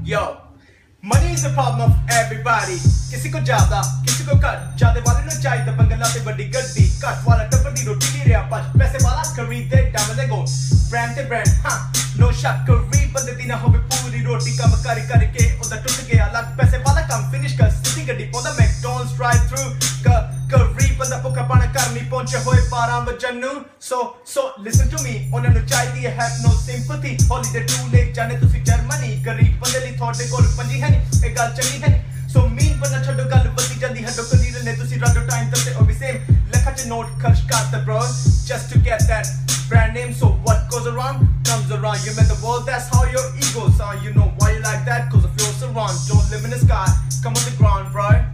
Yo, money is the problem of everybody. किसी को ज्यादा किसी को कट ज्यादा वाले नो चाहिए बंगला ते बड़ी गड्डी कट वाला टप्पर दी रोटी नहीं रहा पाँच पैसे वाला खरीदे डामले गो brand हाँ no shot करी बंदे दी ना होवे पूरी रोटी कम करी करके उधर टूट गया लग पैसे वाला कम फिनिश कर सिटी गड्डी पोदा McDonald's drive through करी बंदा पुका पाना करनी पहुंचे होए 12 बजन नू so listen to me उन्हें नो चाहिए have no sympathy holiday too late जाने तुसी जर्मनी गरीब बंदे ली थोड़े कोल पंजी है नी एक गाल चली है नी so mean बंदा छोड़ो गल बदी जल्दी हटो कलीर ने तुसी राडो टाइम तक ओ भी सेम लखा च नोट खर्च करते bro just to get that brand name so what goes around comes around you met the world that's how your egos are you know why you like that cause of your surround don't live in the sky come on the ground bro